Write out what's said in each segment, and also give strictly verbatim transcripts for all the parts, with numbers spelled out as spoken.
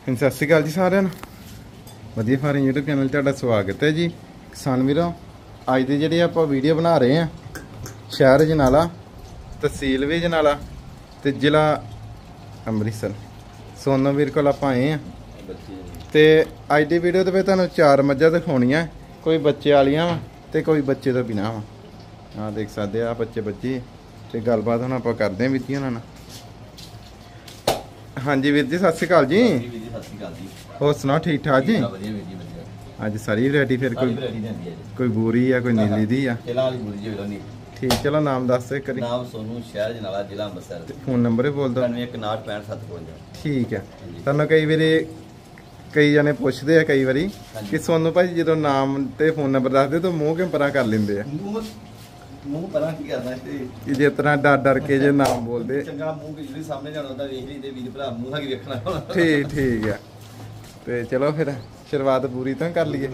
ਸਤਿ ਸ਼੍ਰੀ ਅਕਾਲ ਜੀ ਸਾਰਿਆਂ ਨੂੰ। ਵਧੀਆ ਫਾਰਮ YouTube ਚੈਨਲ ਤੁਹਾਡਾ ਸਵਾਗਤ ਹੈ ਜੀ। ਕਿਸਾਨ ਵੀਰੋ, ਅੱਜ ਦੀ ਜਿਹੜੀ ਆਪਾਂ ਵੀਡੀਓ ਬਣਾ ਰਹੇ ਹਾਂ ਸ਼ਹਿਰ ਅਜਨਾਲਾ, ਤਹਿਸੀਲ ਵੀ ਅਜਨਾਲਾ ਤੇ ਜ਼ਿਲ੍ਹਾ ਅੰਮ੍ਰਿਤਸਰ। ਸੋਨੂ ਵੀਰ ਕੋਲ ਆਪਾਂ ਆਏ ਹਾਂ ਤੇ ਅੱਜ ਦੀ ਵੀਡੀਓ ਦੇ ਵਿੱਚ ਤੁਹਾਨੂੰ ਚਾਰ ਮੱਝਾਂ ਦਿਖਾਉਣੀਆਂ, ਕੋਈ ਬੱਚੇ ਵਾਲੀਆਂ ਵਾ ਤੇ ਕੋਈ ਬੱਚੇ ਤੋਂ ਬਿਨਾਂ ਵਾ। ਆਹ ਦੇਖ ਸਕਦੇ ਆ ਬੱਚੇ ਬੱਚੇ ਤੇ ਗੱਲਬਾਤ ਹੁਣ ਆਪਾਂ ਕਰਦੇ ਹਾਂ ਵੀਰ ਜੀ ਉਹਨਾਂ ਨਾਲ। ਹਾਂਜੀ ਵੀਰ ਜੀ, ਸਤਿ ਸ਼੍ਰੀ ਅਕਾਲ ਜੀ। ਹੋਰ ਸੁਣਾਓ, ਠੀਕ ਠਾਕ ਜੀ? ਅੱਜ ਸਾਰੀ ਵੈਰਾਈਟੀ ਫਿਰ ਕੋਈ ਕੋਈ ਬੂਰੀ ਆ, ਕੋਈ ਨੀਲੀ ਦੀ ਆ? ਠੀਕ, ਚਲੋ ਨਾਮ ਦੱਸ ਇੱਕ ਵਾਰੀ। ਨਾਮ ਸੋਨੂ, ਸ਼ਹਿਰ ਅਜਨਾਲਾ, ਜ਼ਿਲ੍ਹਾ ਅੰਮ੍ਰਿਤਸਰ। ਤੇ ਫੋਨ ਨੰਬਰ ਵੀ ਬੋਲ ਦਿਓ। ਨੱਬੇ ਇੱਕ ਉਨਾਹਠ ਪੈਂਹਠ ਸੱਤ ਪਚਵੰਜਾ। ਠੀਕ ਹੈ। ਤੁਹਾਨੂੰ ਕਈ ਵਾਰੀ ਕਈ ਜਣੇ ਪੁੱਛਦੇ ਆ ਕਈ ਵਾਰੀ ਕਿ ਸੋਨੂ ਭਾਈ ਜਦੋਂ ਨਾਮ ਤੇ ਫੋਨ ਨੰਬਰ ਦੱਸਦੇ ਤਾਂ ਮੂੰਹ ਕਿਉਂ ਪਰਾਂ ਕਰ ਲੈਂਦੇ ਆ? ਮੂੰਹ ਪਰਾਂ ਕੀ ਕਰਨਾ ਕਿ ਜਿਸ ਤਰ੍ਹਾਂ ਡਰ ਡਰ ਕੇ ਜੇ ਨਾਮ ਬੋਲਦੇ। ਚੰਗਾ ਮੂੰਹ ਜਿਹੜੀ ਸਾਹਮਣੇ ਜਾਣਾ ਹੁੰਦਾ ਵੇਖ ਲਈ ਤੇ ਵੀਰ ਭਰਾ ਮੂੰਹ ਨਾਲ ਕੀ ਵੇਖਣਾ। ਠੀਕ ਠੀਕ ਆ। ਤੇ ਚਲੋ ਫਿਰ ਸ਼ੁਰੂਆਤ ਪੂਰੀ ਤਾਂ ਕਰ ਲਈਏ।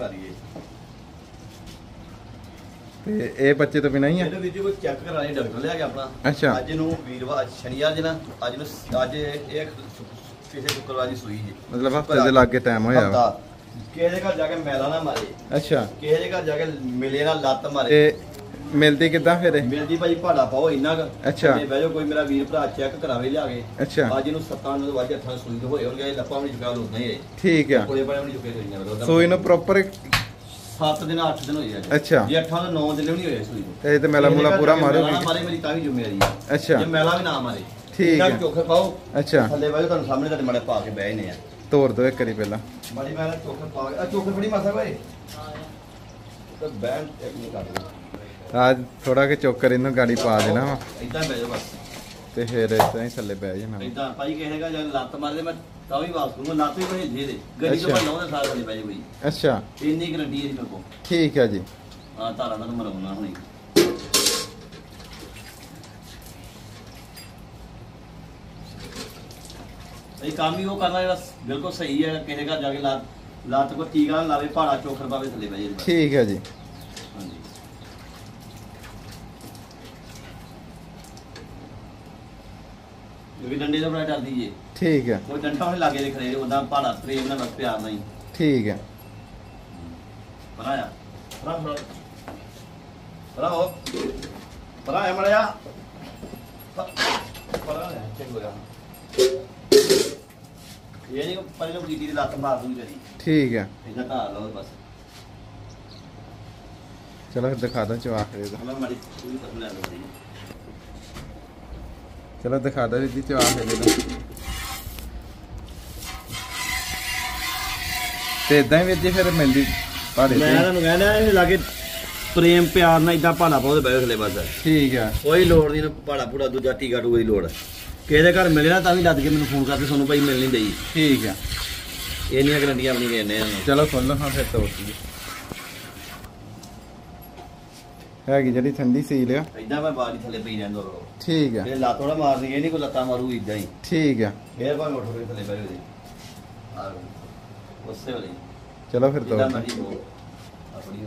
ਤੇ ਇਹ ਬੱਚੇ ਤੋਂ ਬਿਨਾਂ ਹੀ ਆ? ਇਹਨੂੰ ਵੀਰ ਜੀ ਕੋਈ ਚੈੱਕ ਕਰਾਣੇ ਡਾਕਟਰ ਲਿਆ ਗਿਆ ਆਪਣਾ। ਅੱਛਾ। ਅੱਜ ਨੂੰ ਵੀਰਵਾਰ ਸ਼ਨੀਵਾਰ ਜਨਾ ਅੱਜ ਨੂੰ ਅੱਜ ਇਹ ਕਿਸੇ ਸ਼ੁੱਕਰਵਾਰ ਦੀ ਸੂਈ ਜੀ, ਮਤਲਬ ਹਫਤੇ ਦੇ ਲਾਗੇ ਟਾਈਮ ਹੋਇਆ ਵਾ। ਕਿਸੇ ਦੇ ਘਰ ਜਾ ਕੇ ਮੈਲਾ ਨਾ ਮਾਰੇ। ਅੱਛਾ। ਕਿਸੇ ਦੇ ਘਰ ਜਾ ਕੇ ਮਿਲੇ ਨਾ ਲੱਤ ਮਾਰੇ। ਤੇ ਮਿਲਦੀ ਕਿੱਦਾਂ ਫਿਰ? ਮਿਲਦੀ ਭਾਈ ਭਾੜਾ ਪਾਓ ਇੰਨਾ ਕੁ। ਅੱਛਾ। ਤੇ ਬਹਿ ਜਾਓ, ਕੋਈ ਮੇਰਾ ਵੀਰ ਭਰਾ ਚੈੱਕ ਕਰਾਵੇ ਲਿਆ ਕੇ। ਅੱਛਾ। ਅੱਜ ਨੂੰ ਸੱਤਾਂ ਨੂੰ ਵਜੇ ਅੱਠਾਂ ਸੂਈ ਤੇ ਹੋਏ ਹੋਣਗੇ, ਲੱਪਾਂ ਵੀ ਚੁਕਾ ਲੋ ਨਹੀਂ। ਠੀਕ ਆ। ਕੋਲੇ ਬੜੇ ਵੀ ਚੁਕੇ ਹੋਈਆਂ ਸੂਈ ਨੂੰ ਪ੍ਰੋਪਰ ਸੱਤ ਦਿਨ ਅੱਠ ਦਿਨ ਹੋਏ ਅੱਜ। ਅੱਛਾ। ਜੇ ਅੱਠਾਂ ਤੋਂ ਨੌ ਦਿਨ ਵੀ ਨਹੀਂ ਹੋਏ ਸੂਈ ਨੂੰ। ਤੇ ਇਹ ਤੇ ਮੈਲਾ ਮੂਲਾ ਪੂਰਾ ਮਾਰੋਗੇ? ਮਾਰੇ ਮੇਰੀ ਤਾਂ ਵੀ ਜ਼ਿੰਮੇਵਾਰੀ ਆ। ਅੱਛਾ। ਜੇ ਮੈਲਾ ਵੀ ਨਾ ਮਾਰੇ ਠੀਕ ਹੈ। ਚੋਖੇ ਪਾਓ। ਅੱਛਾ। ਥੱਲੇ ਬਾਈ ਤੁਹਾਨੂੰ ਸਾਹਮਣੇ ਤੁਹਾਡੇ ਮਾੜੇ ਪਾ ਕੇ ਬਹਿ ਨੇ ਆ। ਤੋੜ ਦੋ ਇੱਕ ਵਾਰੀ ਪਹਿਲਾਂ ਮਾੜੀ ਮੈਂ ਚੋਖੇ ਪਾ ਕੇ ਆ ਚੋਖੇ ਫੜੀ ਮਾਸਾ ਭਾਈ ਤੇ ਬੈਂਡ ਇੱਕ ਨਹੀਂ ਕਰ ਦੇ। ਆਜ ਥੋੜਾ ਕਿ ਚੋਕਰ ਇਹਨੂੰ ਗਾੜੀ ਪਾ ਦੇਣਾ ਵਾ। ਇਦਾਂ ਬਹਿ ਜਾ ਬਸ। ਤੇ ਫਿਰ ਇਦਾਂ ਹੀ ਥੱਲੇ ਬਹਿ ਜਾਣਾ। ਇਦਾਂ ਭਾਈ ਕਹੇਗਾ ਜਦ ਲੱਤ ਮਾਰਦੇ ਮੈਂ ਤਾਂ ਵੀ ਵਾਪਸ ਕਰੂੰਗਾ। ਲੱਤ ਵੀ ਭੇਜ ਦੇ ਦੇ ਗੱਡੀ ਤੋਂ ਮੈਂ ਲਾਉਂਦਾ ਸਾਰਾ ਥੱਲੇ ਬਹਿ ਜਾ ਕੋਈ। ਅੱਛਾ। ਇੰਨੀ ਗਰੰਟੀ ਹੈ ਮੇਰੇ ਕੋਲ। ਠੀਕ ਹੈ ਜੀ। ਹਾਂ, ਤਾਰਾਂ ਦਾ ਨੰਬਰ ਆਉਣਾ ਹੁਣੇ। ਇਹ ਕੰਮ ਹੀ ਉਹ ਕਰਨਾ ਜਿਹੜਾ ਬਿਲਕੁਲ ਸਹੀ ਹੈ। ਕਿਸੇ ਘਰ ਜਾ ਕੇ ਲੱਤ ਲੱਤ ਕੋ ਟੀਕਾ ਨਾ ਲਾਵੇ, ਭਾੜਾ ਚੋਖਰ ਪਾਵੇ, ਥੱਲੇ ਬਹਿ ਜਾ। ਠੀਕ ਹੈ ਜੀ। ਹਾਂਜੀ। ਇਹ ਵੀ ਡੰਡੇ ਦਾ ਬੜਾ ਡਰਦੀ ਜੇ। ਠੀਕ ਹੈ। ਕੋਈ ਡੰਡਾ ਉਹਨੇ ਲਾਗੇ ਦੇ ਖੜੇ ਉਹਦਾ ਭਾੜਾ ਪ੍ਰੇਮ ਨਾਲ ਬਸ ਪਿਆਰ ਨਹੀਂ। ਠੀਕ ਹੈ। ਪਰਾਇਆ ਪਰਾ ਪਰਾ ਪਰਾ ਹੋ ਪਰਾਇਆ ਮੜਿਆ ਪਰਾਇਆ ਚੰਗੋ ਜਾ। ਇਹ ਨਹੀਂ ਪਰੇ ਨੂੰ ਕੀਟੀ ਦੀ ਲੱਤ ਮਾਰ ਦੂਗੀ ਜਰੀ। ਠੀਕ ਹੈ। ਇਹਦਾ ਘਰ ਲਓ ਬਸ। ਚਲੋ ਫਿਰ ਦਿਖਾ ਦਾਂ ਚਵਾ ਕੇ ਇਹਦਾ। ਮੈਂ ਮਾੜੀ ਪੂਰੀ ਪਤਲੀ ਲੈ ਲਓ। ਚਲੋ ਦਿਖਾ ਦਾਂ ਜੀ ਚਵਾ ਕੇ ਇਹਦਾ। ਤੇ ਇਦਾਂ ਹੀ ਵੀਰ ਜੀ ਫਿਰ ਮਿਲਦੀ ਭਾੜੇ ਮੈਂ ਤੁਹਾਨੂੰ ਕਹਿੰਦਾ ਇਹ ਲਾਗੇ ਪ੍ਰੇਮ ਪਿਆਰ ਨਾਲ ਇਦਾਂ ਭਾੜਾ ਪਾਉਂਦੇ ਬਹਿ ਥੱਲੇ ਬਸ। ਠੀਕ ਆ। ਕੋਈ ਲੋੜ ਨਹੀਂ ਭਾੜਾ ਪੂੜਾ ਦੂਜਾ ਟੀਕਾ ਟੂਕੇ ਦੀ ਲੋੜ। ਕਿਸੇ ਦੇ ਘਰ ਮਿਲੇ ਨਾ ਤਾਂ ਵੀ ਲੱਦ ਕੇ ਮੈਨੂੰ ਫੋਨ ਕਰਕੇ ਸੋਨੂੰ ਭਾਈ ਮਿਲ ਨਹੀਂ ਦਈ। ਠੀਕ ਆ। ਇੰਨੀਆਂ ਗਰੰਟੀਆਂ ਆਪਣੀ ਦੇਣੇ ਆ। ਚਲੋ ਖੋਲ ਲਓ ਹਾਂ ਫਿਰ ਤੋੜ ਦੀ ਹੈਗੀ ਜਿਹੜੀ ਠੰਡੀ ਸੀਲ ਆ। ਇਦਾਂ ਮੈਂ ਬਾੜੀ ਥੱਲੇ ਪਈ ਰਹਿੰਦਾ ਰੋ। ਠੀਕ ਆ। ਇਹ ਲੱਤ ਥੋੜਾ ਮਾਰਨੀ, ਇਹ ਨਹੀਂ ਕੋਈ ਲੱਤਾਂ ਮਾਰੂ ਇਦਾਂ ਹੀ। ਠੀਕ ਆ। ਫੇਰ ਭਾਵੇਂ ਉੱਠ ਕੇ ਥੱਲੇ ਬਹਿ ਜਾਓ ਜੀ। ਆ ਉਸੇ ਵਾਲੀ। ਚਲੋ ਫਿਰ ਤੋੜ ਆਪਣੀ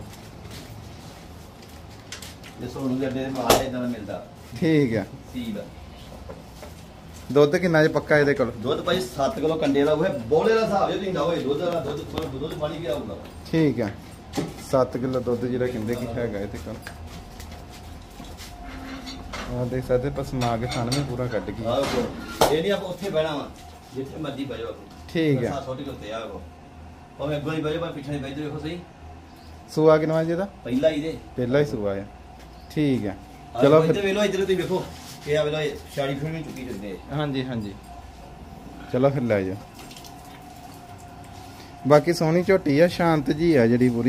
ਇਹ ਸੋਨੂੰ ਦੇ ਅੱਡੇ ਦੇ ਬਾਹਰ ਇਦਾਂ ਦਾ ਮਿਲਦਾ। ਠੀਕ ਆ। ਸੀਲ ਦੁੱਧ ਕਿੰਨਾ ਜੇ ਪੱਕਾ ਇਹਦੇ ਕੋਲ? ਦੁੱਧ ਭਾਈ ਸੱਤ ਕਿਲੋ ਕੰਡੇ ਦਾ ਹੋਏ, ਬੋਲੇ ਦਾ ਹਿਸਾਬ ਜੇ ਤੁਸੀਂ ਲਾਓ ਦੁੱਧ ਦਾ ਦੁੱਧ ਦੁੱਧ ਦੁੱਧ ਪਾਣੀ ਕੀ ਆਊਗਾ। ਠੀਕ ਆ। ਸੱਤ ਕਿਲੋ ਦੁੱਧ ਜਿਹੜਾ ਕਹਿੰਦੇ ਕਿ ਹੈਗਾ ਇਹਦੇ ਕੋਲ। ਆ ਦੇਖ ਸਕਦੇ ਪਸਮਾ ਕੇ ਥਣ ਵੀ ਪੂਰਾ ਕੱਢ ਗਈ। ਇਹ ਨਹੀਂ ਆਪਾਂ ਉੱਥੇ ਬਹਿਣਾ ਵਾ, ਜਿੱਥੇ ਮਰਜ਼ੀ ਬਹਿ ਜਾਓ। ਠੀਕ ਹੈ। ਛੋਟੀ ਉੱਤੇ ਆ ਕੋ ਭਾਵੇਂ ਅੱਗੋਂ ਹੀ ਬਹਿ ਜਾਓ, ਭਾਵੇਂ ਪਿੱਛੇ ਬਹਿ ਜਾਓ। ਦੇਖੋ ਸਹੀ ਸੂਆ ਕਿੰਨਾ ਜੀ ਇਹਦਾ? ਪਹਿਲਾ ਹੀ ਦੇ ਪਹਿਲਾ ਹੀ ਸੂਆ ਆ। ਠੀਕ ਹੈ। ਚਲੋ ਫਿਰ ਵੇਖ ਲਓ ਇੱਧਰ ਤੁਸੀਂ ਵੇਖੋ ਇਹ ਆ ਵੇਖ ਲਓ ਛਾੜੀ ਫਿਰ ਵੀ ਚੁੱਕੀ ਜਾਂਦੇ। ਹਾਂਜੀ ਹਾਂਜੀ। ਚਲੋ ਫਿਰ ਲੈ ਜਾਓ। ਬਾਕੀ ਸੋਹਣੀ ਝੋਟੀ ਆ, ਸ਼ਾਂਤ ਜੀ ਆ ਜਿਹੜੀ ਪੂਰੀ।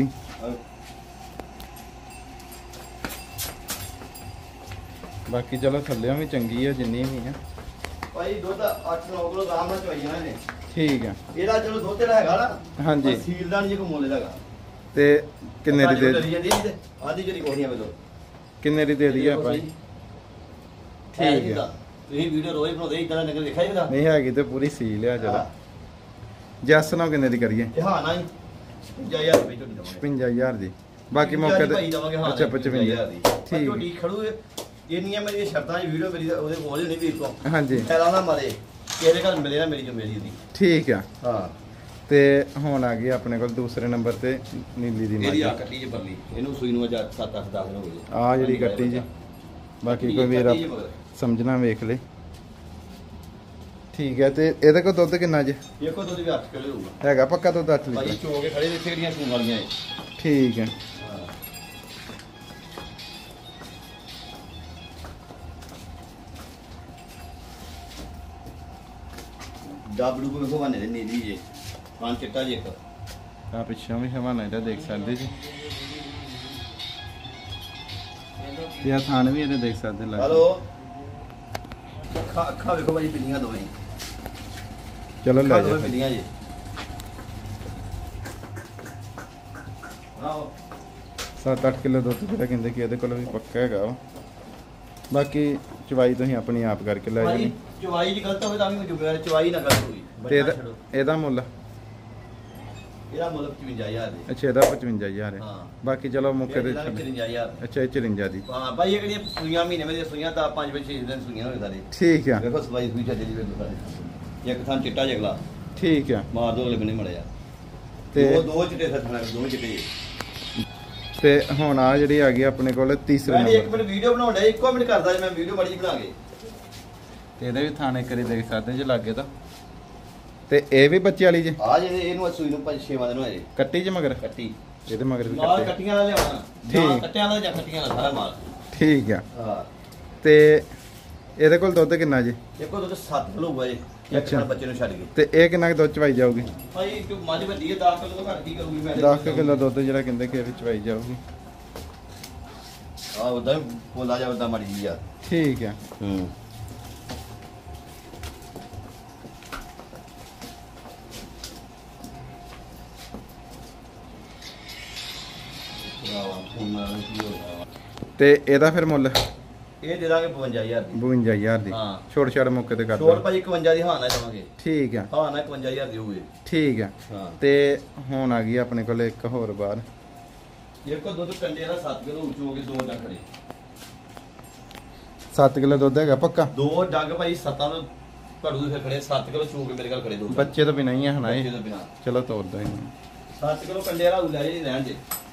ਬਾਕੀ ਚਲੋ ਥੱਲਿਆਂ ਵੀ ਚੰਗੀ ਆ ਜਿੰਨੀ ਵੀ ਆ ਭਾਈ। ਦੁੱਧ ਅੱਠ ਨੌ ਕਿਲੋ ਆਰਾਮ ਨਾਲ ਚਵਾਈ ਜਾਣਾ ਨੇ। ਠੀਕ ਆ। ਇਹਦਾ ਚਲੋ ਦੁੱਧ ਜਿਹੜਾ ਹੈਗਾ ਨਾ। ਹਾਂਜੀ। ਸੀਲ ਦਾ ਨਹੀਂ ਕੋਈ ਮੁੱਲ ਹੈਗਾ। ਤੇ ਕਿੰਨੇ ਦੀ ਦੇ ਜਾਂਦੀ ਆਦੀ ਜਿਹੜੀ ਕੋਹੀਆਂ ਵੇਲੋ ਕਿੰਨੇ ਦੀ ਦੇ ਦਈ ਆਪਾਂ? ਠੀਕ ਹੈ। ਤੁਸੀਂ ਵੀਡੀਓ ਰੋਜ਼ ਬਣਾਉਂਦੇ ਇਦਾਂ ਨਿਕਲ ਦੇਖਿਆ ਜੀ? ਨਹੀਂ ਹੈਗੀ ਤੇ ਪੂਰੀ ਸੀਲ ਆ। ਚਲੋ ਜੈਸ ਨਾਲ ਕਿੰਨੇ ਦੀ ਕਰੀਏ? ਹਾਂ ਨਾ ਪੰਜਾਹ ਹਜ਼ਾਰ ਰੁਪਏ ਝੋਟੀ ਦਵਾਂਗੇ। ਛਪੰਜਾ ਹਜ਼ਾਰ ਦੀ। ਬਾਕੀ ਮੌਕੇ ਤੇ ਅੱਛਾ ਪਚਵੰਜਾ ਹਜ਼ਾਰ ਦੀ। ਠੀਕ ਝੋਟੀ ਖੜੂ। ਇੰਨੀਆਂ ਮੇਰੀਆਂ ਸ਼ਰਤਾਂ ਵੀਡੀਓ ਮੇਰੀ ਉਹਦੇ ਕੋਲ ਨਹੀਂ ਵੀਰ ਤੋਂ। ਹਾਂਜੀ। ਪਹਿਲਾਂ ਨਾ ਮਾਰੇ ਕਿਸੇ ਦੇ ਘਰ ਮਿਲੇ ਨਾ ਮੇਰੀ ਜ਼ਿੰਮੇਵਾਰੀ ਦੀ। ਠੀਕ ਆ। ਹਾਂ। ਤੇ ਹੁਣ ਆ ਗਈ ਆਪਣੇ ਕੋਲ ਦੂਸਰੇ ਨੰਬਰ ਤੇ ਨੀਲੀ ਦੀ ਇਹਦੀ ਆ ਮੱਝ ਕੱਟੀ ਚ ਪਰਲੀ ਇਹਨੂੰ ਸੂਈ ਨੂੰ ਅੱਜ ਸੱਤ ਅੱਠ ਦਸ ਦਿਨ ਹੋ ਗਏ ਆ ਜਿਹੜੀ ਕੱਟੀ ਜੀ ਬਾਕੀ ਕੋਈ ਵੀਰ ਸਮਝਣਾ ਵੇਖ ਲੈ ਠੀਕ ਹੈ। ਤੇ ਇਹਦੇ ਕੋਲ ਦੁੱਧ ਕਿੰਨਾ ਜੀ ਦੇਖੋ ਦੁੱਧ ਵੀ ਅੱਠ ਕਿਲੋ ਹੋਊਗਾ ਹੈਗਾ ਪੱਕਾ ਦੁੱਧ ਅੱਠ ਲੀਟਰ ਭਾਈ ਚੋ ਕੇ ਖੜੇ ਇੱਥੇ ਕਿਹੜੀਆਂ ਸੂਣ ਵਾਲੀਆਂ ਇਹ ਠੀਕ ਹੈ। ਡਬਲੂ ਕੋ ਵੇਖੋ ਬਣੇ ਦੇ ਨੀਲੀ ਜੇ ਹਾਂ ਚਿੱਟਾ ਜੇ ਇੱਕ ਆ ਪਿੱਛੋਂ ਵੀ ਹਵਾਨਾ ਇਹਦਾ ਦੇਖ ਸਕਦੇ ਜੀ ਤੇ ਆ ਥਾਣ ਵੀ ਇਹਦੇ ਦੇਖ ਸਕਦੇ ਲੱਗ ਹਲੋ ਅੱਖਾਂ ਅੱਖਾਂ ਵੇਖੋ ਭਾਈ ਪਿੱਲੀਆਂ ਦੋਵੇਂ ਚਲੋ ਲੈ ਦੋਵੇਂ ਜਾ ਪਿੱਲੀਆਂ ਜੇ ਆਓ ਸੱਤ ਅੱਠ ਕਿਲੋ ਦੁੱਧ ਜਿਹੜਾ ਕਹਿੰਦੇ ਕਿ ਇਹਦੇ ਕੋਲ ਵੀ ਪੱਕਾ ਹੈਗਾ ਵਾ ਬਾਕੀ ਚਵਾਈ ਤੁਸੀਂ ਆਪਣੀ ਆਪ ਕਰਕੇ ਲੈ ਭਾਈ ਜਾਣੀ ਚਵਾਈ ਦੀ ਗਲਤ ਹੋਵੇ ਤਾਂ ਵੀ ਜ਼ਿੰਮੇਵਾਰ ਚਵਾਈ ਨਾ ਗਲਤ ਹੋਈ ਤੇ ਇਹਦਾ ਇਹਦਾ ਮੁੱਲ ਇਹਦਾ ਮੁੱਲ ਪਚਵੰਜਾ ਹਜ਼ਾਰ ਦੇ ਅੱਛਾ ਇਹਦਾ ਪਚਵੰਜਾ ਹਜ਼ਾਰ ਹੈ ਹਾਂ ਬਾਕੀ ਚਲੋ ਮੌਕੇ ਤੇ ਇਹਦਾ ਛੱਡ- ਪਚਵੰਜਾ ਹਜ਼ਾਰ ਅੱਛਾ ਇਹ ਚੁਰੰਜਾ ਦੀ ਹਾਂ ਭਾਈ ਇਹ ਕਿਹੜੀਆਂ ਸੂਈਆਂ ਮਹੀਨੇ ਵਿੱਚ ਸੂਈਆਂ ਤਾਂ ਪੰਜ ਵਿੱਚ ਛੇ ਦਿਨ ਸੂਈਆਂ ਹੋਏ ਸਾਰੇ ਠੀਕ ਆ ਦੇਖੋ ਸਵਾਈ ਸੂਈ ਚੱਲੀ ਵੇਖ ਲਓ ਸਾਰੇ ਇੱਕ ਥਾਂ ਚਿੱਟਾ ਜਗਲਾ ਠੀਕ ਆ ਮਾਰ ਦੋ ਅਗਲੇ ਬੰਨੇ ਮੜਿਆ ਤੇ ਉਹ ਦੋ ਚਿੱਟੇ ਸੱਥਣਾ ਦੋਵੇਂ ਚਿੱਟੇ ਤੇ ਹੁਣ ਆ ਜਿਹੜੀ ਆ ਗਈ ਆਪਣੇ ਕੋਲ ਤੀਸਰੇ ਮੈਂ ਇੱਕ ਨੰਬਰ ਮਿੰਟ ਵੀਡੀਓ ਬਣਾਉਂਦਾ ਇੱਕੋ ਮਿੰਟ ਕਰਦਾ ਜੇ ਮੈਂ ਵੀਡੀਓ ਬੜੀ ਜਿਹੀ ਬਣਾ ਕੇ ਤੇ ਇਹਦੇ ਵੀ ਥਾਣੇ ਕਰੀ ਦੇਖ ਸਕਦੇ ਜੇ ਲੱਗੇ ਤਾਂ ਤੇ ਇਹ ਵੀ ਬੱਚੇ ਵਾਲੀ ਜੇ ਆ ਜਿਹੜੇ ਇਹਨੂੰ ਸੂਈ ਨੂੰ ਪੰਜ ਛੇ ਦਿਨ ਹੋਏ ਕੱਟੀ ਜੇ ਮਗਰ ਕੱਟੀ ਇਹਦੇ ਮਗਰ ਵੀ ਮਾਲ ਕੱਟੀ ਕੱਟੀਆਂ ਵਾਲਾ ਲਿਆਉਣਾ ਜਾਂ ਠੀਕ। ਕੱਟਿਆਂ ਵਾਲਾ ਜਾਂ ਕੱਟੀਆਂ ਵਾਲਾ ਸਾਰਾ ਮਾਲ ਠੀਕ ਆ ਹਾਂ ਤੇ ਇਹਦੇ ਕੋਲ ਦੁੱਧ ਕਿੰਨਾ ਜੀ ਦੇਖੋ ਦੁੱਧ ਸੱਤ ਕਿਲੋ ਹੋਊਗਾ ਜੀ ਇੱਕ ਅੱਛਾ। ਸਾਲ ਬੱਚੇ ਨੂੰ ਛੱਡ ਕੇ ਤੇ ਇਹ ਕਿੰਨਾ ਕੁ ਦੁੱਧ ਚਵਾਈ ਜਾਊਗੀ ਭਾਈ ਇੱਕ ਮੱਝ ਵੱਡੀ ਹੈ ਦਸ ਕਿਲੋ ਤੋਂ ਘੱਟ ਕੀ ਕਰੂਗੀ ਮੈਂ ਦਸ ਕਿਲੋ ਦੁੱਧ ਜਿਹੜਾ ਕਹਿੰਦੇ ਕਿ ਇਹ ਵੀ ਚਵਾਈ ਜਾਊਗੀ ਆ ਉਦਾਂ ਹੀ ਬੋਲਾ ਜਾ ਉਦਾਂ ਮੜੀ ਜੀ ਆ ਠੀਕ ਆ ਹੂੰ ਤੇ ਇਹਦਾ ਫਿਰ ਮੁੱਲ ਇਹ ਦੇ ਦਾਂਗੇ ਬਵੰਜਾ ਹਜ਼ਾਰ ਦੀ ਬਵੰਜਾ ਹਜ਼ਾਰ ਦੀ ਹਾਂ। ਛੋੜ ਛਾੜ ਮੌਕੇ ਤੇ ਕਰ ਛੋੜ ਦੋ ਭਾਈ ਇਕਵੰਜਾ ਦੀ ਹਾਂ ਨਾ ਦੇਵਾਂਗੇ ਠੀਕ ਆ ਹਾਂ ਨਾ ਇਕਵੰਜਾ ਹਜ਼ਾਰ ਦੀ ਹੋਊਗੀ ਠੀਕ ਆ ਹਾਂ ਤੇ ਹੁਣ ਆ ਗਈ ਆਪਣੇ ਕੋਲ ਇੱਕ ਹੋਰ ਬਾਰ ਦੇਖੋ ਦੁੱਧ ਕੰਡੇ ਦਾ ਸੱਤ ਕਿਲੋ ਉੱਚ ਹੋ ਕੇ ਦੋ ਡੰਗ ਖੜੇ ਸੱਤ ਕਿਲੋ ਦੁੱਧ ਹੈਗਾ ਪੱਕਾ ਦੋ ਡੰਗ ਭਾਈ ਸੱਤਾਂ ਨੂੰ ਘੜੂ ਦੇ ਫਿਰ ਖੜੇ ਸੱਤ ਕਿਲੋ ਚੋ ਕੇ ਮੇਰੇ ਕੋਲ ਖੜੇ ਦੋ ਬੱਚੇ ਤਾਂ ਬਿਨਾਂ ਹੀ ਆ ਹਨਾ ਬੱਚੇ ਇਹ ਤੋਂ ਬਿਨਾਂ ਚਲੋ ਤੋਰਦਾ ਹੀ ਸੱਤ ਕਿਲੋ ਕੰਡੇ ਵਾਲਾ ਉਲਾ ਜੀ ਰਹਿਣ ਦੇ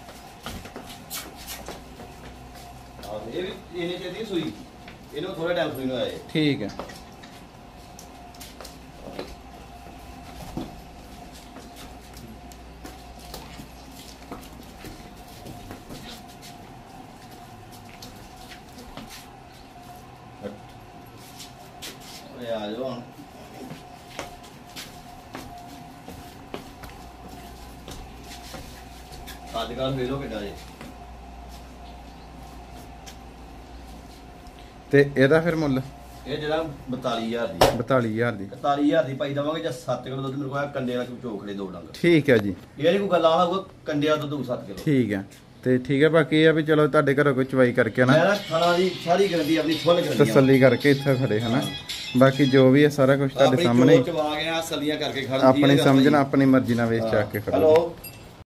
ਆਹ ਇਹ ਵੀ ਇਹਨੇ ਚਾਹੀਦੀ ਸੂਈ ਇਹਨੂੰ ਥੋੜਾ ਟਾਈਮ ਸੂਈ ਨੂੰ ਆਏ ਠੀਕ ਆ ਓਏ ਆ ਜਾਓ ਹੁਣ ਅੱਜ ਕੱਲ ਵੇਲੋ ਕਿੱਡਾ ਜੇ ਤੇ ਇਹਦਾ ਫਿਰ ਮੁੱਲ ਇਹ ਜਿਹੜਾ ਬਤਾਲੀ ਹਜ਼ਾਰ ਦੀ ਬਤਾਲੀ ਹਜ਼ਾਰ ਦੀ ਇਕਤਾਲੀ ਹਜ਼ਾਰ ਦੀ ਪਾਈ ਦਵਾਂਗੇ ਜਾਂ ਸੱਤ ਕਿਲੋ ਦੁੱਧ ਮੇਰੇ ਕੋਲ ਆ ਕੰਡੇ ਵਾਲਾ ਚੋਖੜੇ ਦੋ ਡੰਗ ਠੀਕ ਹੈ ਜੀ ਇਹ ਨਹੀਂ ਕੋਈ ਗੱਲ ਆਣਾ ਹੋਊਗਾ ਕੰਡਿਆਂ ਤੋਂ ਦੋ ਸੱਤ ਕਿਲੋ ਠੀਕ ਹੈ ਤੇ ਠੀਕ ਹੈ ਬਾਕੀ ਇਹ ਆ ਵੀ ਚਲੋ ਤੁਹਾਡੇ ਘਰੋਂ ਕੋਈ ਚਵਾਈ ਕਰਕੇ ਨਾ ਮੈਂ ਨਾ ਖਾਣਾ ਦੀ ਸਾਰੀ ਗਰੰਟੀ ਆਪਣੀ ਫੁੱਲ ਗਰੰਟੀ ਤਸੱਲੀ ਕਰਕੇ ਇੱਥੇ ਖੜੇ ਹਨਾ ਬਾਕੀ ਜੋ ਵੀ ਹੈ ਸਾਰਾ ਕੁਝ ਤੁਹਾਡੇ ਸਾਹਮਣੇ ਚਵਾ ਗਿਆ ਸਲੀਆਂ ਕਰਕੇ ਖੜਨ ਆਪਣੀ ਸਮਝਣਾ ਆਪਣੀ ਮਰਜ਼ੀ ਨਾਲ ਵੇਚ ਚੱਕ ਕੇ ਖੜੋ ਹੈਲੋ